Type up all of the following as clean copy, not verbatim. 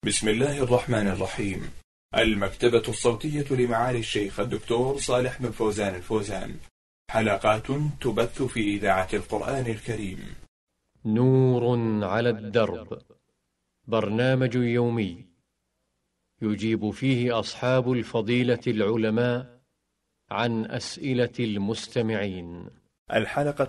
بسم الله الرحمن الرحيم. المكتبة الصوتية لمعالي الشيخ الدكتور صالح بن فوزان الفوزان، حلقات تبث في إذاعة القرآن الكريم. نور على الدرب، برنامج يومي يجيب فيه أصحاب الفضيلة العلماء عن أسئلة المستمعين. الحلقة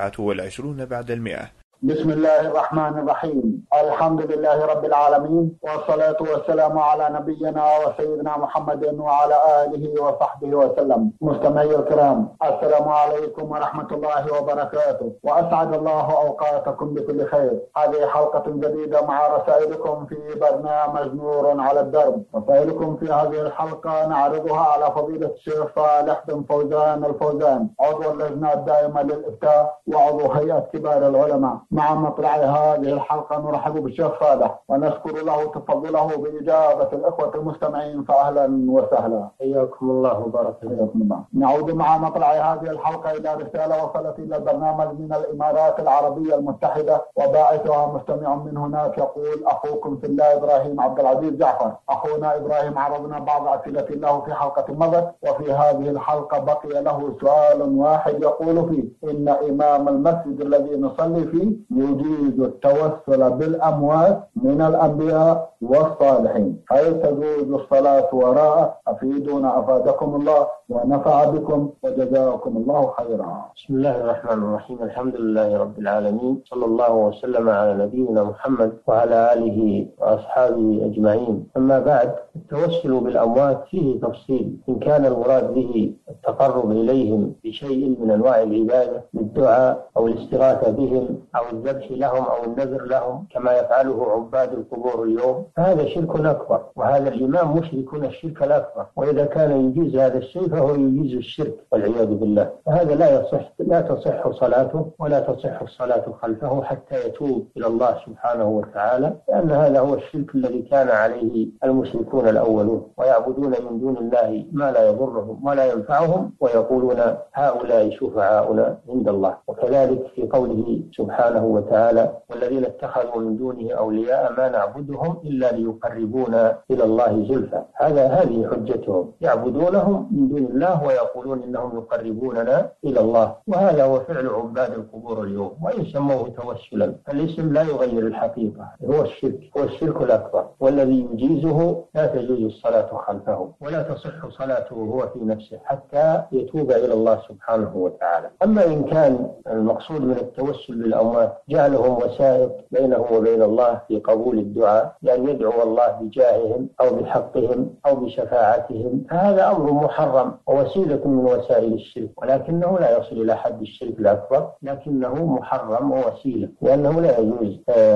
24 بعد 100. بسم الله الرحمن الرحيم. الحمد لله رب العالمين، والصلاة والسلام على نبينا وسيدنا محمد وعلى آله وصحبه وسلم. مستمعي الكرام، السلام عليكم ورحمة الله وبركاته، وأسعد الله أوقاتكم بكل خير. هذه حلقة جديدة مع رسائلكم في برنامج نور على الدرب. رسائلكم في هذه الحلقة نعرضها على فضيلة الشيخ صالح بن فوزان الفوزان، عضو اللجنة الدائمة للإفتاء وعضو هيئة كبار العلماء. مع مطلع هذه الحلقة نرحب بالشيخ صالح ونشكر له تفضله بإجابة الإخوة المستمعين، فأهلا وسهلا. حياكم الله وبارك فيكم الله. نعود مع مطلع هذه الحلقة إلى رسالة وصلت إلى البرنامج من الإمارات العربية المتحدة، وباعثها مستمع من هناك يقول: أخوكم في الله إبراهيم عبد العزيز جعفر. أخونا إبراهيم عرضنا بعض أسئلة له في حلقة مضت، وفي هذه الحلقة بقي له سؤال واحد يقول فيه: إن إمام المسجد الذي نصلي فيه يجيز التوسل بالأموات من الأنبياء والصالحين، هل تجوز الصلاة وراءه؟ أفيدونا أفادكم الله ونفع بكم وجزاكم الله خيرا. بسم الله الرحمن الرحيم. الحمد لله رب العالمين، صلى الله وسلم على نبينا محمد وعلى آله وأصحابه أجمعين. أما بعد، التوسل بالأموات فيه تفصيل، إن كان المراد به التقرب إليهم بشيء من أنواع العبادة بالدعاء أو الاستغاثة بهم أو الذبح لهم أو النذر لهم كما يفعله عباد القبور اليوم، فهذا شرك أكبر، وهذا الإمام مشركون الشرك الأكبر. وإذا كان يجيز هذا الشيء فهو يجيز الشرك والعياذ بالله، فهذا لا تصح صلاته ولا تصح الصلاة خلفه حتى يتوب إلى الله سبحانه وتعالى، لأن هذا هو الشرك الذي كان عليه المشركون الأولون، ويعبدون من دون الله ما لا يضرهم ولا ينفعهم، ويقولون هؤلاء شفعاؤنا عند الله. وكذلك في قوله سبحانه وتعالى: والذين اتخذوا من دونه أولياء ما نعبدهم إلا ليقربونا إلى الله زلفى. هذه حجتهم، يعبدونهم من دون الله ويقولون إنهم يقربوننا إلى الله، وهذا هو فعل عباد القبور اليوم، وإن سموه توسلا فالاسم لا يغير الحقيقة، هو الشرك الأكبر، والذي يجيزه لا تجوز الصلاة خلفه ولا تصح صلاته هو في نفسه حتى يتوب إلى الله سبحانه وتعالى. أما إن كان المقصود من التوسل بالأموات جعلهم وسائط بينه وبين الله في قبول الدعاء، لأن يدعو الله بجاههم أو بحقهم أو بشفاعتهم، فهذا أمر محرم ووسيلة من وسائل الشرك، ولكنه لا يصل إلى حد الشرك الأكبر، لكنه محرم ووسيلة، لأنه لا يجوز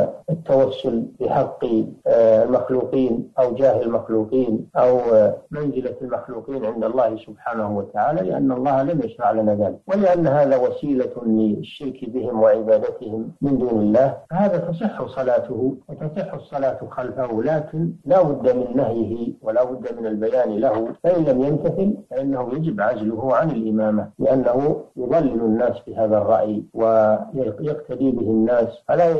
التوسل بحق المخلوقين أو جاه المخلوقين أو منزلة المخلوقين عند الله سبحانه وتعالى، لأن الله لم يشرع لنا ذلك، ولأن هذا وسيلة للشرك بهم وعبادتهم من دون الله، فهذا تصح صلاته وتصح الصلاة خلفه، لكن لا بد من نهيه ولا بد من البيان له، فإن لم يمتثل فإنه يجب عزله عن الإمامة، لأنه يضلل الناس بهذا الرأي ويقتدي به الناس، فلا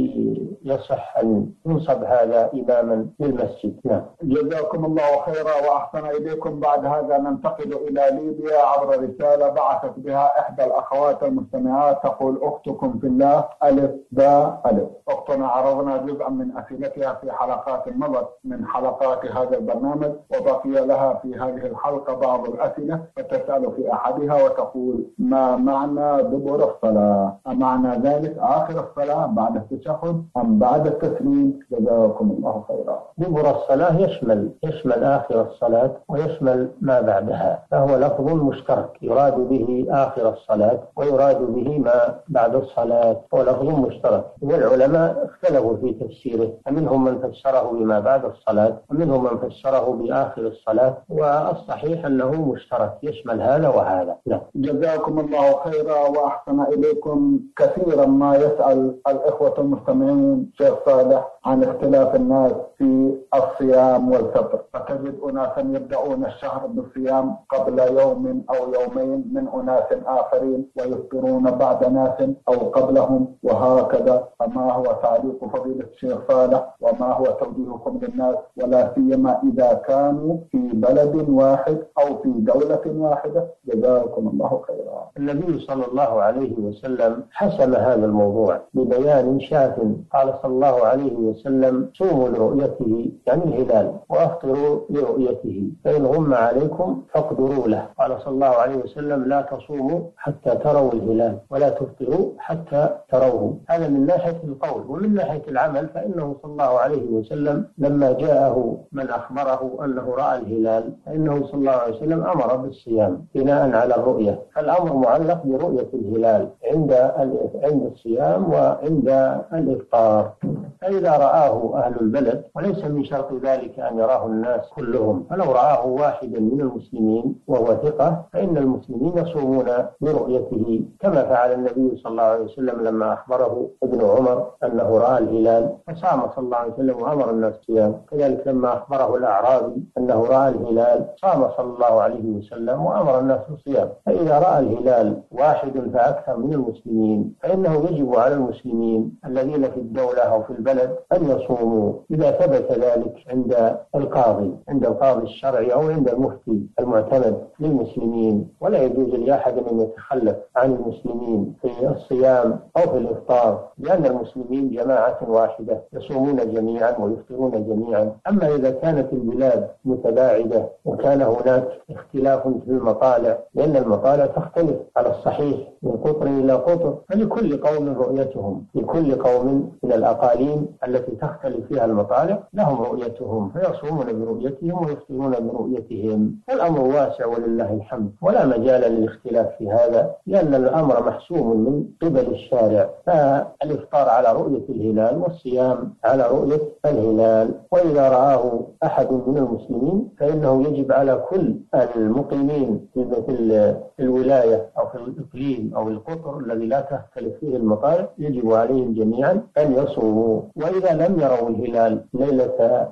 يصح أن ينصب هذا إماما للمسجد. نعم. جزاكم الله خيرا وأحسن إليكم. بعد هذا ننتقل إلى ليبيا عبر رسالة بعثت بها إحدى الأخوات المستمعات، تقول: أختكم في الله ألف باء ألف. أختنا عرضنا جزءا من أسئلتها في حلقات مضت من حلقات هذا البرنامج، وبقي لها في هذه الحلقة بعض الأسئلة، فتسأل في أحدها وتقول: ما معنى دبر الصلاة؟ أمعنى ذلك آخر الصلاة بعد التشهد أم بعد التسليم؟ جزاكم الله خيرا. دبر الصلاة يشمل آخر الصلاة ويشمل ما بعدها، فهو لفظ مشترك يراد به آخر الصلاة ويراد به ما بعد الصلاة، هو لفظ مشترك، والعلماء اختلفوا في تفسيره، فمنهم من فسره بما بعد الصلاة ومنهم من فسره بآخر الصلاة، والصحيح أنه مشترك يشمل هذا وهذا. لا. جزاكم الله خيرا وأحسن إليكم. كثيرا ما يسأل الإخوة المستمعين شيخ صالح عن اختلاف الناس في الصيام والفطر، فتجد أناسا يبدأون الشهر بالصيام قبل يوم أو يومين من أناس آخرين، ويفطرون بعد ناس أو قبلهم، وهكذا. فما هو تعليق فضيلة الشيخ صالح وما هو توجيهكم للناس، ولا سيما إذا كانوا في بلد واحد أو في دولة واحدة؟ جزاكم الله خيرا. النبي صلى الله عليه وسلم حسم هذا الموضوع ببيان شاف، قال صلى الله عليه وسلم: صوموا لرؤيته، يعني الهلال، وأفطروا لرؤيته، فإن غم عليكم فاقدروا له. قال صلى الله عليه وسلم: لا تصوموا حتى تروا الهلال ولا تفطروا حتى تروه. هذا من ناحية القول. ومن ناحية العمل فإنه صلى الله عليه وسلم لما جاءه من أخبره أنه رأى الهلال فإنه صلى الله عليه وسلم أمر بالصيام بناء على الرؤية. فالأمر معلق برؤية الهلال عند الصيام وعند الإفطار. فإذا رآه أهل البلد، وليس من شرط ذلك أن يراه الناس كلهم، فلو رآه واحد من المسلمين وهو ثقة فإن المسلمين يصومون برؤيته، كما فعل النبي صلى الله عليه وسلم لما أخبره ابن عمر أنه رأى الهلال فصام صلى الله عليه وسلم وأمر الناس بالصيام. كذلك لما أخبره الأعرابي أنه رأى الهلال صام صلى الله عليه وسلم وأمر الناس بالصيام. فإذا رأى الهلال واحد فأكثر من المسلمين فإنه يجب على المسلمين الذين في الدولة أو في البلد أن يصوموا إذا ثبت ذلك عند القاضي الشرعي أو عند المفتي المعتمد للمسلمين. ولا يجوز لأحد أن يتخلف عن المسلمين في الصيام أو في الإفطار، لأن المسلمين جماعة واحدة يصومون جميعا ويفطرون جميعا. أما إذا كانت البلاد متباعدة وكان هناك اختلاف في المطالع، لأن المطالع تختلف على الصحيح من قطر إلى قطر، فلكل قوم رؤيتهم، لكل قوم من الأقاليم التي تختلف فيها المطالع لهم رؤيتهم، فيصومون برؤيتهم ويفطرون برؤيتهم. والأمر واسع ولله الحمد، ولا مجال للاختلاف في هذا، لأن الأمر محسوم من قبل الشارع. فالإفطار على رؤية الهلال والصيام على رؤية الهلال. وإذا رآه أحد من المسلمين فإنه يجب على كل المقيمين في الولاية أو في الإقليم أو القطر الذي لا تختلف فيه المطالع، يجب عليهم جميعا أن يصوموا. وإذا لم يروا الهلال ليلة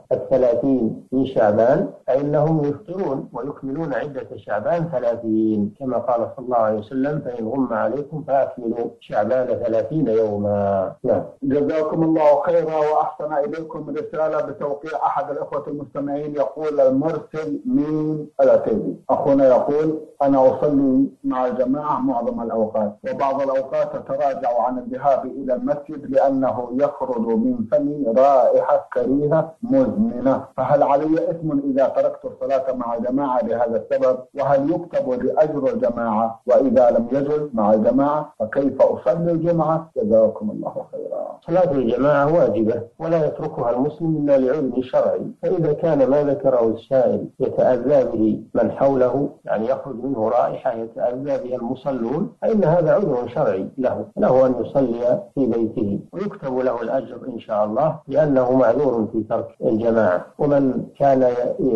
30 من شعبان فإنهم يفطرون ويكملون عدة شعبان 30، كما قال صلى الله عليه وسلم: فإن غم عليكم فأكملوا شعبان 30 يوما. نعم. جزاكم الله خيرا وأحسن إليكم. رسالة بتوقيع أحد الأخوة المستمعين يقول المرسل من العتيبي: أخونا يقول: أنا أصلي مع الجماعة معظم الأوقات، وبعض الأوقات أتراجع عن الذهاب إلى المسجد لأنه يخرج من فمي رائحة كريهة مزمنة، فهل علي إثم إذا تركت الصلاة مع الجماعة لهذا السبب؟ وهل يكتب لأجر الجماعة؟ وإذا لم يجد مع الجماعة فكيف أصلي الجمعة؟ جزاكم الله خيرا. صلاة الجماعة واجبة ولا يتركها المسلم إلا لعلم شرعي. فإذا كان ما ذكره السائل يتأذى به من حوله، يعني يخرج منه رائحة يتأذى بها المصلون، فإن هذا عذر شرعي له أن يصلي في بيته ويكتب له الأجر إن شاء الله، لأنه معذور في ترك الجماعة. ومن كان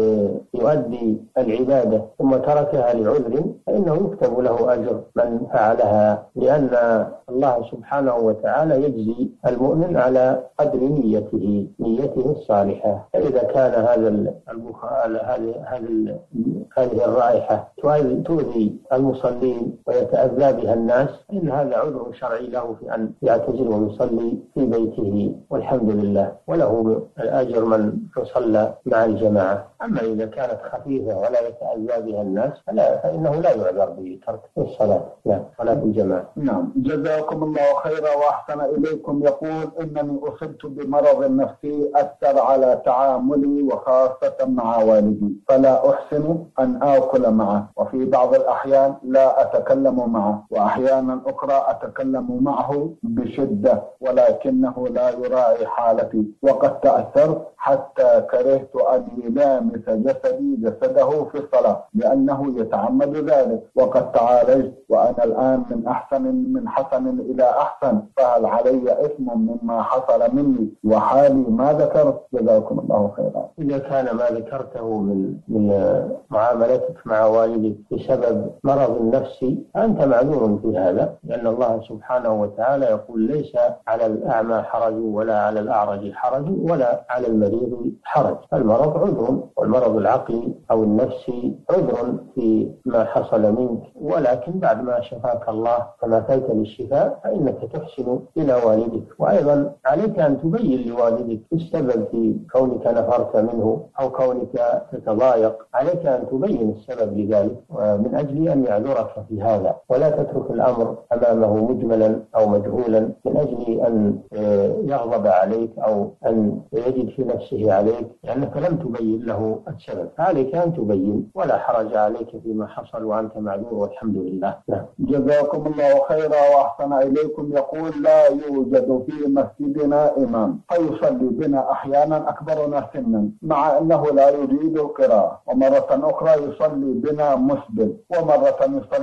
يؤدي العبادة ثم تركها لعذر فإنه يكتب له أجر من فعلها، لأن الله سبحانه وتعالى يجزي المؤمن على قدر نيته الصالحة. فإذا كان هذه الرائحة تؤذي المصلين ويتأذى بها الناس، إن هذا عذر شرعي له في أن يعتزل ويصلي في بيته، والحمد لله، وله الأجر من يصلى مع الجماعة. أما إذا كانت خفيفة ولا يتأذى بها الناس فإنه لا يعذر بترك الصلاة، صلاة الجماعة. نعم. جزاكم الله خيرا وأحسن إليكم. يقول: إنني أصبت بمرض نفسي أثر على تعاملي وخاصة مع والدي، فلا أحسن أن آكل معه، وفي بعض الأحيان لا أتكلم معه، وأحيانا أخرى أتكلم معه بشدة ولكنه لا يراعي حالتي، وقد تأثرت حتى كرهت أن يلامس يخمس جسدي جسده في الصلاة لأنه يتعمد ذلك، وقد تعالجت وأنا الآن من حسن إلى أحسن، فهل علي إثم مما حصل مني وحالي ما ذكرت؟ جزاكم الله خيرا. إذا كان ما ذكرته من معاملتك مع والدك بسبب مرض نفسي فأنت معذور في هذا، لأن الله سبحانه وتعالى يقول ليس على الأعمى حرج ولا على الأعرج حرج ولا على المريض حرج. المرض عذر، والمرض العقلي أو النفسي عذر في ما حصل منك، ولكن بعد ما شفاك الله تماثلت للشفاء فإنك تحسن إلى والدك. وأيضا عليك أن تبين لوالدك السبب في كونك نفرت منه أو كونك تتضايق، عليك أن تبين السبب لذلك من أجل أن يعذرك في هذا، ولا تترك الأمر أمامه مجملا أو مجهولا من أجل أن يغضب عليك أو أن يجد في نفسه عليك لأنك لم تبين له السبب. عليك أن تبين ولا حرج عليك فيما حصل وأنت معذور والحمد لله. نعم. جزاكم الله خيرا وأحسن إليكم. يقول لا يوجد في مسجدنا إمام فيصلي بنا أحيانا أكبرنا سنا مع أنه لا يريد القراءة، ومرة أخرى يصلي بنا مسبل، ومرة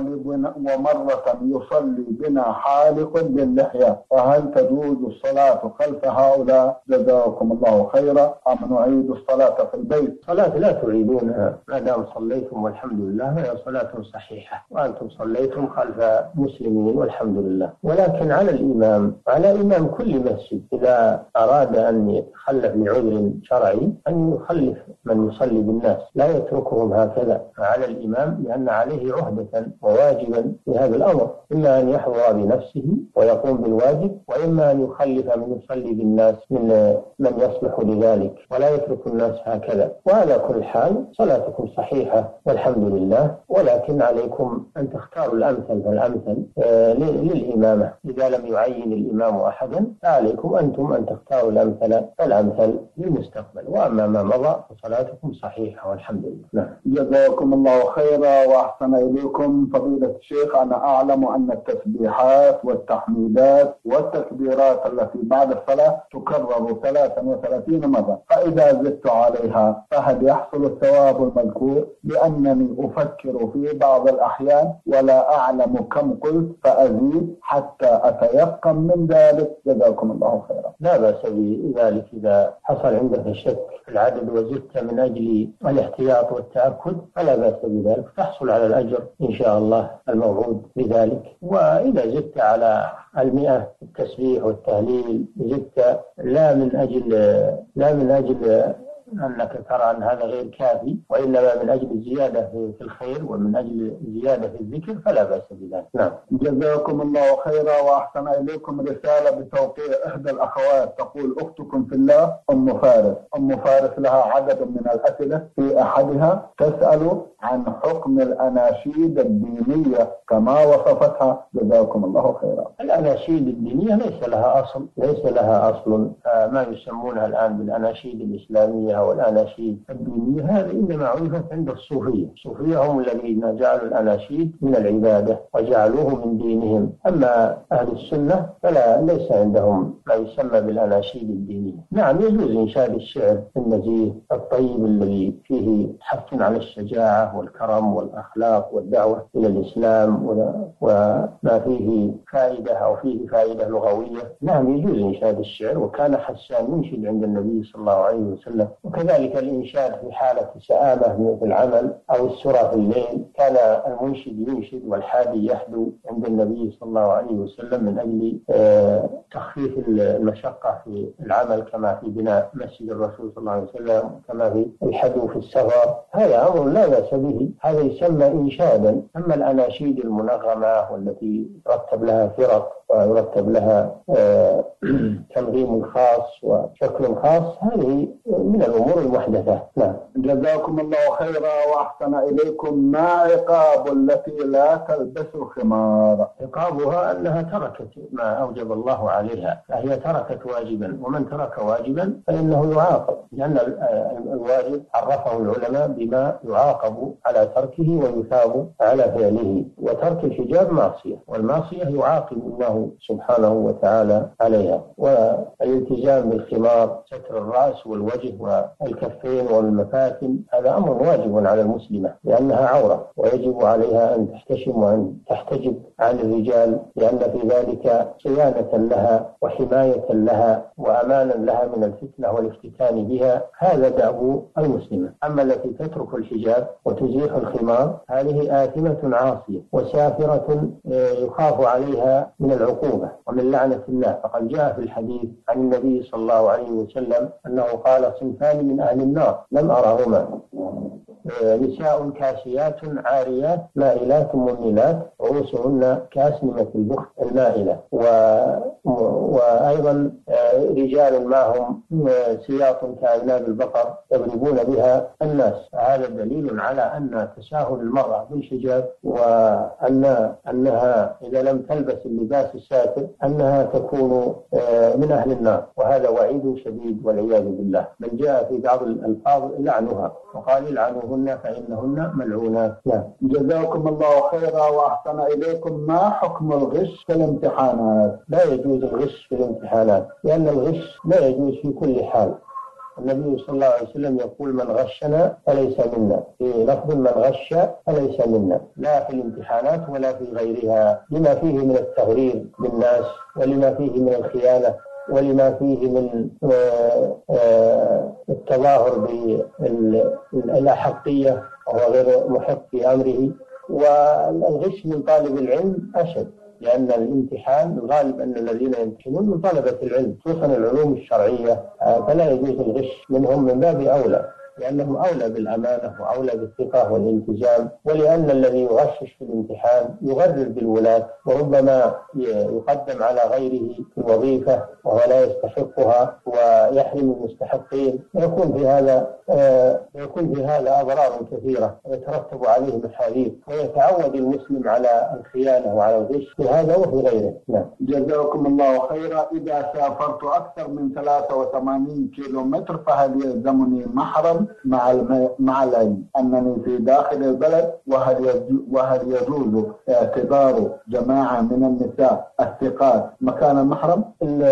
يصلي بنا حالق باللحية، فهل تجوز الصلاة خلف هؤلاء؟ جزاكم الله خيرا. أم نعيد الصلاة في البيت؟ صلاة لا تعيدونها ما دام صليتم والحمد لله، هي صلاة صحيحة وأنتم صليتم خلف مسلمين والحمد لله. ولكن على الإمام، على إمام كل مسجد إذا أراد أن يتخلف لعذر شرعي أن يخلف من يصلي بالناس، لا يتركهم هكذا. على الإمام لأن عليه عهدة وواجبا في هذا الأمر، إما أن يحضر بنفسه ويقوم بالواجب، وإما أن يخلف من يصلي بالناس من يصلح لذلك، ولا يترك الناس هكذا. وعلى كل حال صلاتكم صحيحة والحمد لله، ولكن عليكم أن تختاروا الأمثل فالأمثل للإمامة. إذا لم يعين الإمام أحدا فعليكم أنتم أن تختاروا الأمثل فالأمثل للمستقبل، وأما ما مضى فصلاتكم صحيحة والحمد لله. نعم. جزاكم الله خيرا وأحسن إليكم. فضيلة الشيخ، أنا أعلم أن التسبيحات والتحميدات والتكبيرات التي بعد الصلاة تكرر 33 مرة، فإذا زدت عليها فهل يحصل الثواب المذكور؟ لأنني أفكر في بعض الأحيان ولا أعلم كم قلت فأزيد حتى أتيقن من ذلك. جزاكم الله خيرا. لا بأس بذلك إذا حصل عندك شك في العدد وزدت من أجل الاحتياط والتأكد فلا بأس بذلك، تحصل على الأجر إن شاء الله الموعود بذلك. وإذا زدت على 100 التسبيح والتهليل زدت لا من أجل أنك ترى أن هذا غير كافي، وإنما من أجل الزيادة في الخير ومن أجل الزيادة في الذكر فلا بأس بذلك. نعم. جزاكم الله خيرا وأحسن إليكم. رسالة بتوقيع إحدى الأخوات تقول: أختكم في الله أم فارس لها عدد من الأسئلة، في أحدها تسأل عن حكم الأناشيد الدينية كما وصفتها. جزاكم الله خيرا. الأناشيد الدينية ليس لها أصل ما يسمونها الآن بالأناشيد الإسلامية والأناشيد الدينية، هذا إنما عرفت عند الصوفية. الصوفية هم الذين جعلوا الأناشيد من العبادة وجعلوه من دينهم. أما أهل السنة فلا ليس عندهم ما يسمى بالأناشيد الدينية. نعم، يجوز إنشاد الشعر النزيه الطيب الذي فيه حث على الشجاعة والكرم والأخلاق والدعوة إلى الإسلام وما فيه فائدة أو فيه فائدة لغوية. نعم، يجوز إنشاد الشعر، وكان حسان ينشد عند النبي صلى الله عليه وسلم. وكذلك الإنشاد في حالة سآمة في العمل أو السرى في الليل، كان المنشد ينشد والحادي يحدو عند النبي صلى الله عليه وسلم من أجل تخفيف المشقة في العمل، كما في بناء مسجد الرسول صلى الله عليه وسلم، كما في الحدو في السفر. هذا أمر لا بأس به، هذا يسمى إنشادا. أما الأناشيد المنغمة والتي يرتب لها فرق ويرتب لها تنظيم خاص وشكل خاص، هذه من الأمور المحدثة. نعم. جزاكم الله خيرا وأحسن إليكم. ما عقاب التي لا تلبس الخمار؟ عقابها أنها تركت ما أوجب الله عليها، فهي تركت واجبا، ومن ترك واجبا فإنه يعاقب، لأن الواجب عرفه العلماء بما يعاقب على تركه ويثاب على فعله. وترك الحجاب معصية، والمعصية يعاقب الله سبحانه وتعالى عليها. والالتزام بالخمار ستر الرأس والوجه والكفين والمفاتن ولكن هذا أمر واجب على المسلمة لأنها عورة، ويجب عليها أن تحتشم وأن تحتجب عن الرجال، لأن في ذلك صيانة لها وحماية لها وأمانا لها من الفتنة والافتتان بها. هذا دأب المسلمة. أما التي تترك الحجاب وتزيح الخمار هذه آثمة عاصية وسافرة يخاف عليها من العقوبة ومن لعنة الله. فقد جاء في الحديث عن النبي صلى الله عليه وسلم أنه قال: صنفان من أهل النار لم أرهما، نساء كاسيات عاريات مائلات مميلات رؤوسهن كأسنمة البخت المائلة، وأيضا رجال معهم سياط كأذناب البقر يضربون بها الناس. هذا دليل على أن تساهل المرأة بالحجاب وأنها إذا لم تلبس اللباس الساتر أنها تكون من أهل النار، وهذا وعيد شديد والعياذ بالله. بل جاء في بعض الألفاظ لعنها وقال: العنوهن فإنهن ملعونات. جزاكم الله خيرا وأحسن إليكم. ما حكم الغش في الامتحانات؟ لا يجوز الغش في الامتحانات، لأن الغش لا يجوز في كل حال. النبي صلى الله عليه وسلم يقول: من غشنا فليس منا، في لفظ: من غش فليس منا، لا في الامتحانات ولا في غيرها، لما فيه من التغرير بالناس، ولما فيه من الخيانة، ولما فيه من التظاهر بالأحقية وهو غير محق في أمره. والغش من طالب العلم أشد، لأن الامتحان الغالب أن الذين يمتحنون من طلبة العلم خصوصا العلوم الشرعية، فلا يجوز الغش منهم من باب أولى، لأنهم أولى بالأمانة وأولى بالثقة والالتزام، ولأن الذي يغشش في الامتحان يغرر بالولاة وربما يقدم على غيره في الوظيفة وهو لا يستحقها ويحرم المستحقين، يكون في هذا أضرار كثيرة ويترتب عليه محاذير، ويتعود المسلم على الخيانة وعلى الغش في هذا وفي غيره. جزاكم الله خيرا. إذا سافرت أكثر من 83 كيلومتر فهل يلزمني محرم مع العلم أنني في داخل البلد؟ وهل يجوز اعتبار جماعة من النساء الثقات مكان المحرم؟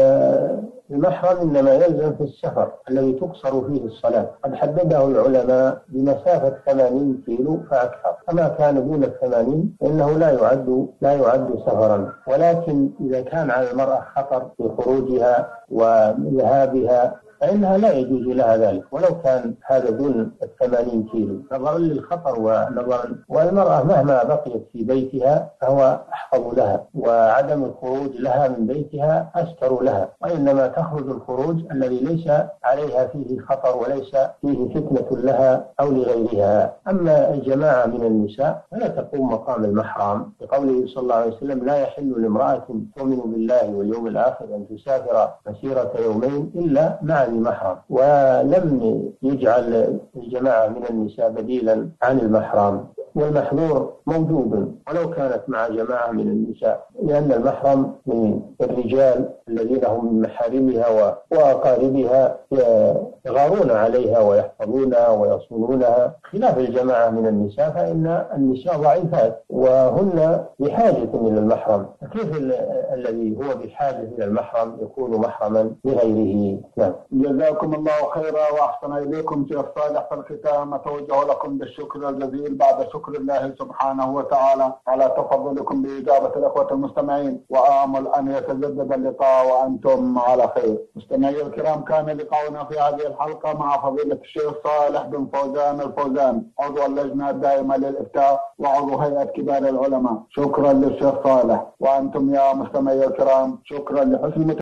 المحرم إنما يلزم في السفر الذي تقصر فيه الصلاة، قد حدده العلماء بمسافة 80 كيلو فأكثر، فما كان دون 80 إنه لا يعد سفرا. ولكن إذا كان على المرأة خطر في خروجها وذهابها فإنها لا يجوز لها ذلك، ولو كان هذا دون 80 كيلو، نظرا للخطر والمرأة مهما بقيت في بيتها فهو أحفظ لها، وعدم الخروج لها من بيتها أستر لها، وإنما تخرج الخروج الذي ليس عليها فيه خطر وليس فيه فتنة لها أو لغيرها. أما الجماعة من النساء فلا تقوم مقام المحرم، بقوله صلى الله عليه وسلم: لا يحل لامرأة تؤمن بالله واليوم الآخر أن تسافر مسيرة يومين إلا مع المحرم. ولم يجعل الجماعة من النساء بديلا عن المحرم، والمحظور موجود ولو كانت مع جماعة من النساء، لأن المحرم من الرجال الذين هم من محارمها وأقاربها يغارون عليها ويحفظونها ويصونونها، خلاف الجماعة من النساء، فإن النساء ضعيفات وهن بحاجة إلى المحرم، فكيف الذي هو بحاجة إلى المحرم يكون محرما لغيره؟ جزاكم الله خيرا وأحسن إليكم. شيخ صالح، في الختام أتوجه لكم بالشكر الجزيل بعد شكر الله سبحانه وتعالى على تفضلكم بإجابة الأخوة المستمعين، وآمل أن يتجدد اللقاء وأنتم على خير. مستمعي الكرام، كان لقاؤنا في هذه الحلقة مع فضيلة الشيخ صالح بن فوزان الفوزان، عضو اللجنة الدائمة للإفتاء وعضو هيئة كبار العلماء. شكرا للشيخ صالح، وأنتم يا مستمعي الكرام شكرا لحسن